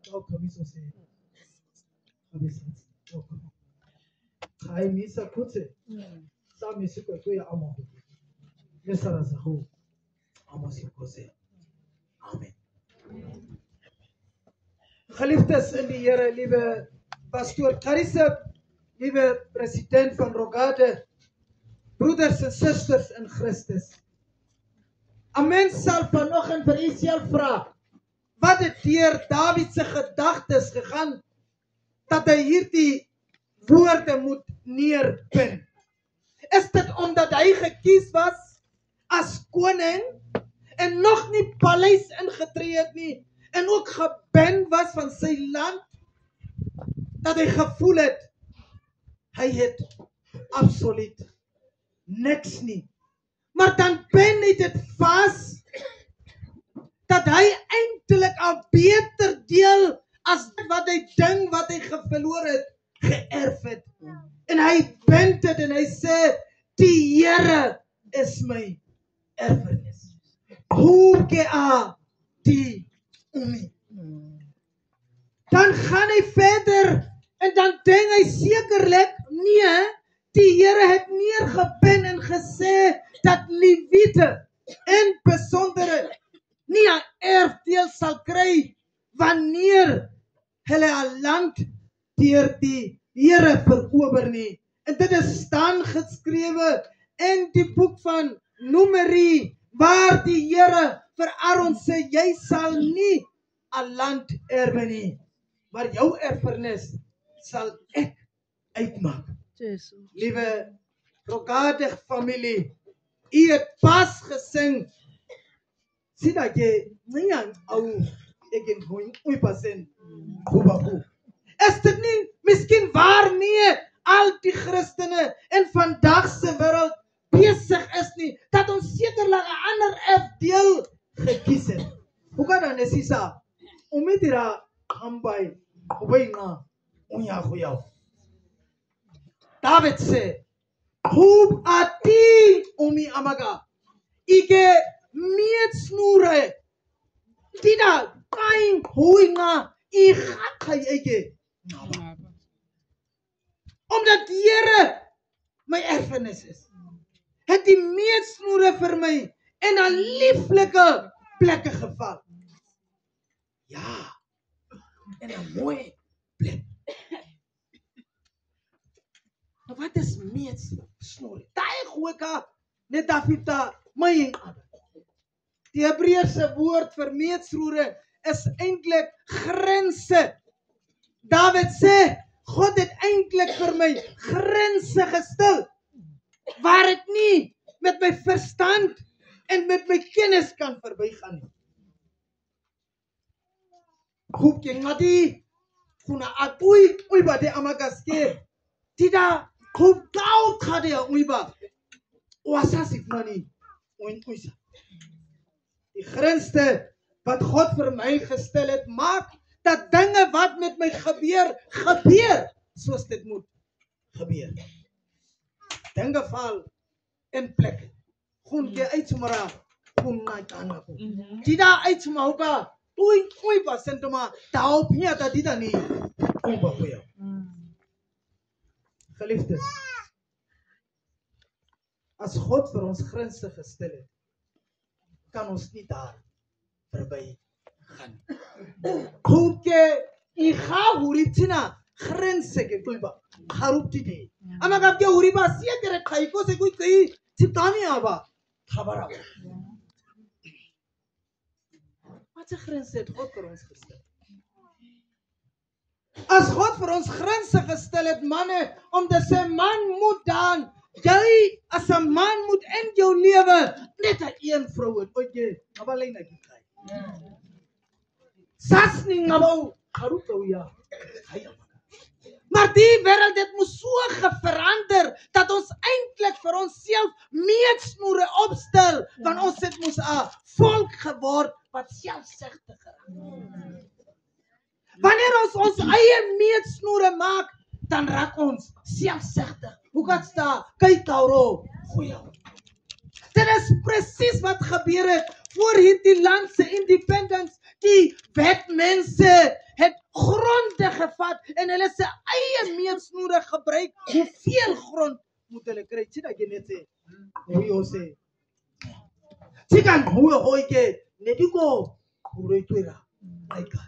Ook miso se. Hai misa kutse. Sa misi ko ya amo. Mesara zahu. Amo si kose. Amen. Geliefdes in die Here, lieve pastoor Gaweseb, lieve president van Rogate, broeders en susters in Christus. 'n Mens sal vanoggend vir uself vra, wat het deur Dawid se gedagtes gegaan dat hy hierdie woorde moet neerpin? Is dit omdat hy gekies was as koning en nog nie paleis ingetree het nie en ook geban was van sy land, dat hy gevoel het hy het absoluut niks nie? Maar dan ben hy dit vas dat hy eintlik 'n beter deel as wat hy ding wat hy verloor het, geërf het. En hy ben dit en hy sê, die Here is my erfenis. Hoe gea die umi. Dan gaan hy verder en dan dink hy sekerlik, nee, die Here het neergepen en gesê dat Lewiete in besondere nie 'n erfdeel sal kry wanneer hulle 'n land deur die Here verower nie. En dit is staan geskrewe in die boek van Numeri, waar die Here vir Aaron sê, jy sal nie 'n land erwe nie, maar jou erfenis sal ek uitmaak. Liewe Rogate familie, u het pas gesing, sien dat jy nie aan ou ek en hoe pasen hoe. Is dit nie miskien waar nie al die Christene in vandag se wêreld besig is nie, dat ons sekerlik 'n ander erfdeel gekies het? Hoe kan dan is isa umidira ambai obaina unya goyao. David sê, hoe ati umi amaga ike meetsnoere tida kain hoinga I gakai ike. Omdat die Here my erfenis is, het die meetsnoere vir my in 'n lieflike plekke geval. Ja, in 'n mooi plek. Maar wat is meetsnoere? Daai goeie net afita my en ander. Die Hebreëse woord vir meetsnoere is eintlik grense. David sê, God het eintlik vir my grense gestel, waar ek nie met my verstand en met my kennis kan verbygaan nie. Hoop jy ngadi, kuna atui, uiba de amagaske, tida, hoop kau kade uiba, oasasik mani, uisa. Die grense wat God vir my gestel het, maak dat dinge wat met my gebeur, soos dit moet gebeur. Dinge val in plek. Gewoon jy uitsomara, gewoon na tanga ko. Tida uitsomauka, ui ba sentoma, tao pia ta tida ni, ba kuya. Geliefdes, as God vir ons grense gestel het, kan ons nie daar verby gaan. Koke I ga huritina grense ke kuiba haruptide. Amaga ke huriba sekere khaiko se koi kai chitani aba khabara. Wat 'n grense het God vir ons gestel? As God vir ons grense gestel het, manne, om te sê man moet dan jy as 'n man moet in jou lewe net 'n een vrou het. Oye, abalei na kry. Sasni ngabou haruto ya. Maar die wêreld het moes so verander dat ons eintlik vir onsself meetsnoere opstel, want ons het moes 'n volk geword wat selfsugtig geraak. Wanneer ons eie meetsnoere maak, dan raak ons selfsugtig. Hoe kan sta? Kyk Tauro, goeie. Dit is presies wat gebeur het voor hierdie land se independence. Die wetmense het en hulle se eie meetsnoere gebruik, hoeveel grond moet hulle kry? Sien dat jy net sê, hoe jy sê. Sikan hoe hooi ke, net die go, hoe rooi tuira, my God.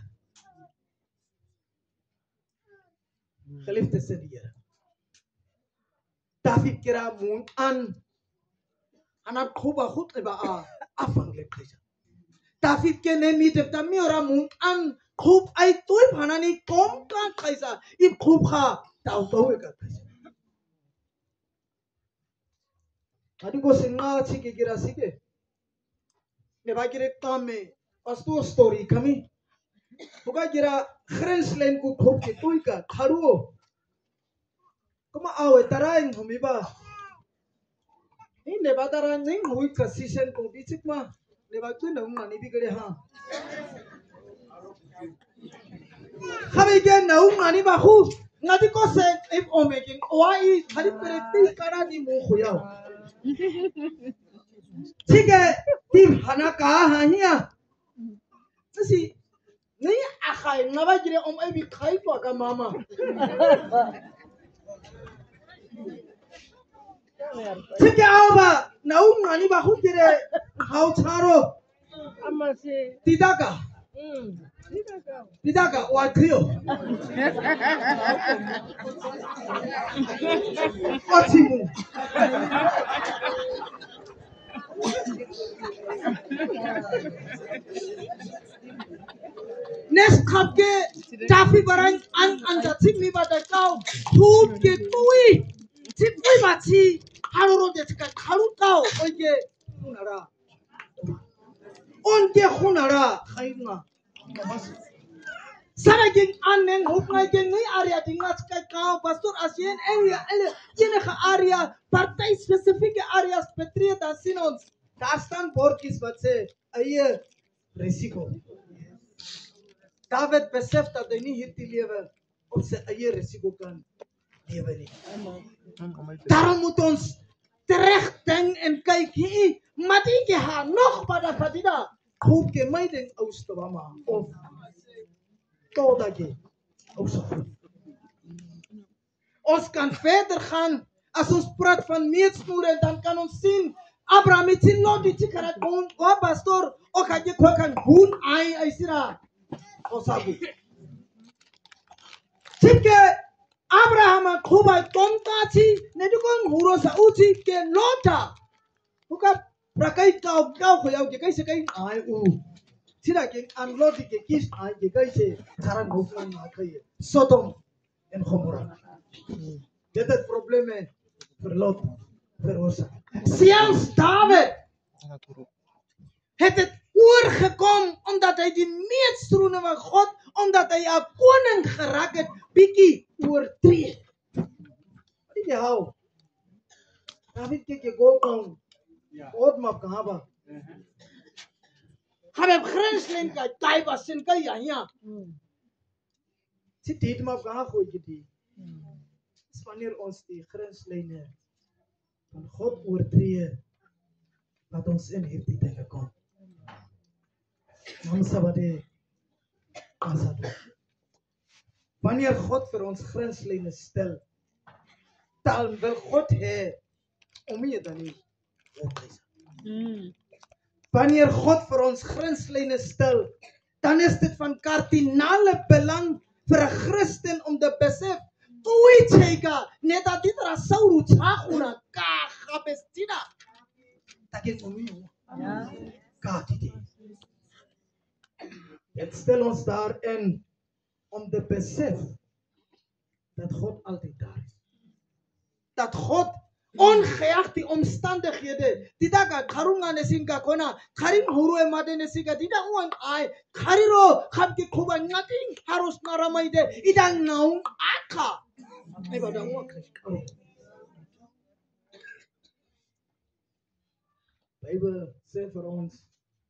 Geliefdes in die Here. David kira moon an, anat kuba goed iba afhankelijk krijgen. David kene niet op de miora moon an, kub ay tuip hanani kom kan krijgen, ip kub ga, tau kan krijgen. Adi ko singa chike kira sike. Neba kire kame, pasto story kami. Buka kira grenslijn ku kub ke tuika, karuo. Kuma awe taraing humiba. Ini neba tarang ning hui kasisen kong bisik ma. Neba tu nung mani bigade ha. Kami ke nung mani bahu. Ngadi ko se if omeking wai hari pereti kara di mu khuyao. Sige tim hana ka ha hiya. Nasi ni akai ngaba jire ay bi khai pa ka mama. Sige awa naung ngani bahu jire hau charo. Amase. Tidaka. Tidaka wa kriyo. Otimu. Next kapke tafi barang an jatim mi badakau food ke tui tui bachi haruro de tika harutao oye hunara onke hunara khainga saragin anen huknai ke ngai area dingas kai kau pastor asien area jene kha area partai specific areas petrie da sinons dastan borkis batse aye risiko. David beseft dat hy nie hierdie lewe op sy eie risiko kan lewe nie. Daarom moet ons terugdink en kyk hier, matike ha nog pada fatida. Hoop ke my ding ouste mama of totdat ons kan verder gaan as ons praat van meetsnoere, dan kan ons sien Abraham het sien nog die chikarat kon o pastor o kaje kwa kan hun ai sira osabu. Sipke Abraham kuba tontachi nedukong hurosa uchi ke lota. Buka prakai kau khoyau ke kaise kai ai u. Sira ke unload ke kis ai ke kaise saran hokman na kai. Sodom en Gomorra. Dit het probleme vir Lot vir Osa. Zelfs David het het oorgekom omdat hy die meetstroene van God, omdat hy 'n koning geraak het, bietjie oortree. Wat het jy hou? David kyk jy gou God map कहाँ बा? हमें grenslijn का टाइप असन का यहाँ zit dit maar कहाँ खोई die? Is wanneer ons die grenslijnen van God oortree, laat ons in hierdie dinge kom. Namsabade asadu. Wanneer God vir ons grenslijne stel, dan wil God hê om jy dan nie opkys. Wanneer God vir ons grenslijne stel, dan is dit van kardinale belang vir 'n Christen om te besef, toe chega net dat dit rasauru chaguna ka gabestina. Dagegen om jy. Ja. Ka dit. Het stel ons daarin om te besef dat God altyd daar is. Dat God ongeag die omstandighede, tidak karunga nesinga kona, karim huru emade nesinga, tidak uang ai, kariro hamki kuba ngating harus naramaide, idang naung aka. Ibadah uang kau. Bible sê vir ons,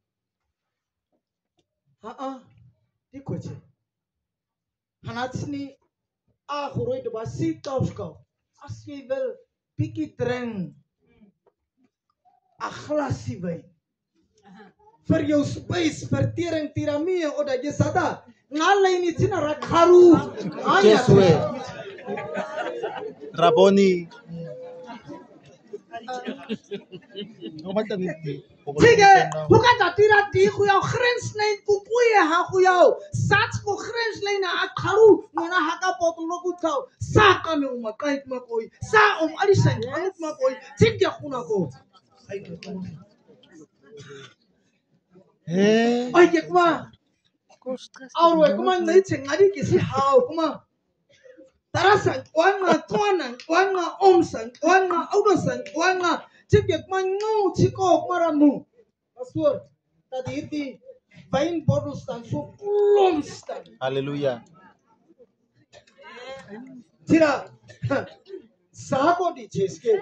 die kwetje. Hanatsni aguroi de basi tauskau. As jy wil bietjie drink, 'n glasie wyn. vir jou space vertering tiramie o da gesada ngale ni tina rakharu Jeswe. Raboni. Sige, hoe gaat dat tira die go jou grenslyn kukuye ha go jou sats go grenslyn na akharu mona haka potlo kuthau sa ka me uma kait makoi sa alisan anut makoi tigya khuna ko ai ke kuma auro kuma ngai chengari kisi hao kuma tarasan wanga omsan wanga audosan wanga tigya kuma no chiko maramu pastor tadi vain bottles dan so klomstan Hallelujah. tira sabo di cheske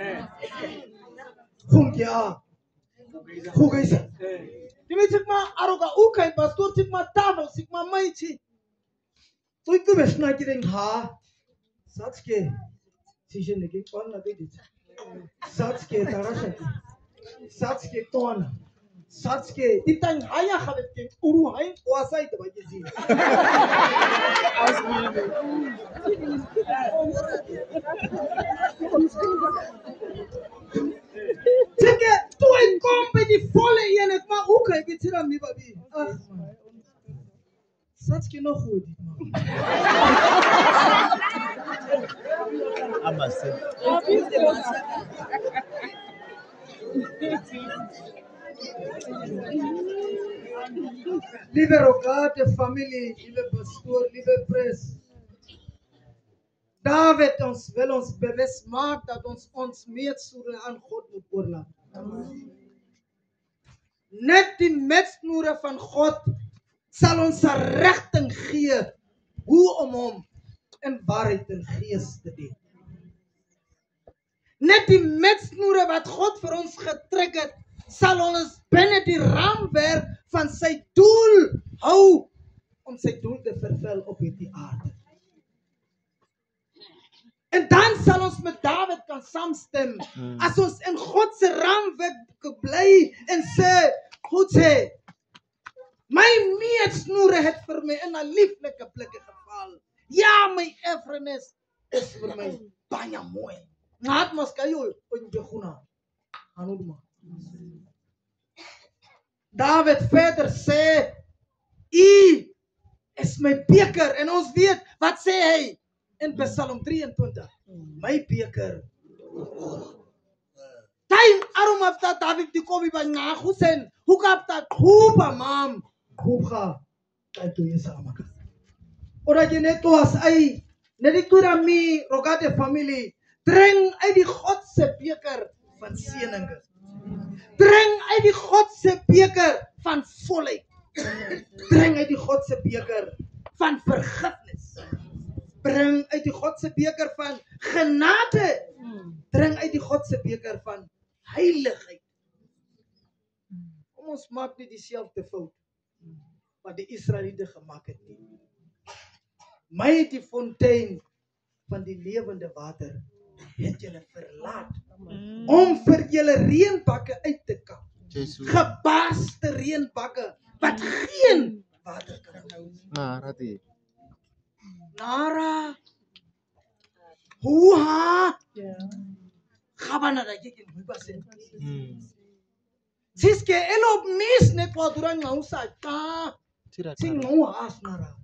khungya khugaysa timi chikma aroga ukai pastor chikma table chikma maichi toi tu besna kireng ha satske sishen ne ke kon na de satske tarashaki satske ton satske itang haya khabet ke uru hain wasai to baje ji tike toi kombe di fole yene ma ukai bitira mi babi satske no khudi Amase. Lieve Rogate familie, lieve pastoor, lieve pres. David wil ons bewust maak dat ons meetsnoere aan God moet oorlaat. Net die meetsnoere van God sal ons 'n rigting gee hoe om hom in waarheid en gees te dien. Net die meetsnoere wat God vir ons getrek het, sal ons binne die raamwerk van sy doel hou om sy doel te vervul op hierdie aarde. En dan sal ons met David kan saamstem as ons in God se raamwerk bly en sê, God sê, my meetsnoere het vir my in 'n lieflike plekke geval. Ja, my erfenis is vir my baie mooi. Ngat mas kayo onjeguna. Anudma. David verder sê, U is my beker. En ons weet, wat sê hy in Psalm 23? My beker. Time arumafta David di kobi ba nga Hussein, hukapta kuba mam, kuba tayo yesama ka. Ora geneto as ay, nediktura mi Rogate family, drink uit die God se beker van seëninge. Drink uit die God se beker van volheid. Drink uit die God se beker van vergifnis. Bring uit die God se beker van genade. Drink uit die God se beker van heiligheid. Kom ons maak nie dieselfde fout wat die Israeliete gemaak het nie. My die fontein van die lewende water het julle verlaat om vir julle reënbakke uit te kamp. Gebarste reënbakke wat geen water kan hou. Nara. Huha. Gabana da kikin hubasen. Siske elo mis ne kwa durang ngausa ta. Sing ngau as nara.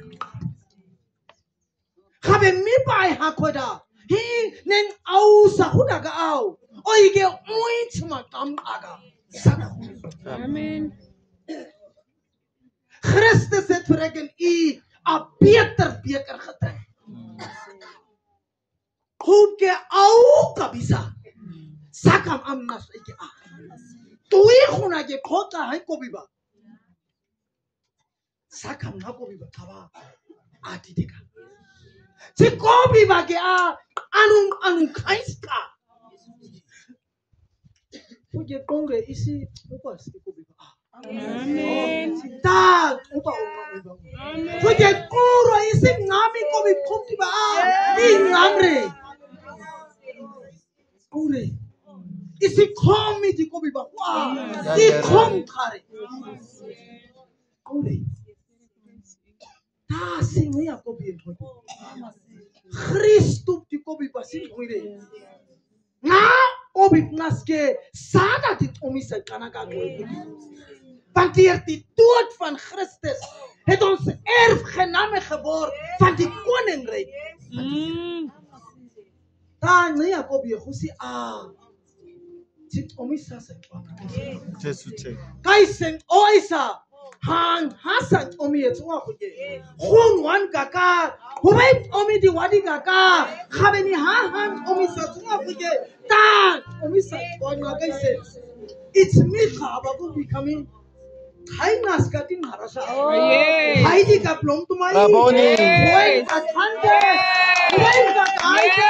Gabe mi pai hakoda. Hi neng au sa huda ga au. Oige oint makam aga. Amen. Christus het vir ek en u 'n beter beker gedrink. Goed ke au kabisa. Sakam amnas ike a. Tuwi khuna ke khota hai kobiba. Sakam na kobiba kaba ati deka. Si kobiba ke a anung kaiska. Puji kongre isi upas kobiba. Amen. Tak upa upa. Puji kuro isi ngami kobi kobiba. Ni ngamre. Kure. isikhomi dikobi ba wa ikhom khare kore ta singi ya kobi ntho Christu dikobi ba singoire nga obi naske sada dit omisa kana ka koe want die dood van Christus het ons erfgename geword van die koninkrijk. Dan nee Jakob je goed dit omisa se Jesu kai seng oisa hang hasan omi et wa khuje khun wan kaka hubai omi di wadi kaka khabeni han omi sa twa khuje dan omi sa wan kai se it's me khaba ko becoming Hai naskati marasha. Hai di kaplong tumai. Raboni. Hai kathande. Hai kakaite.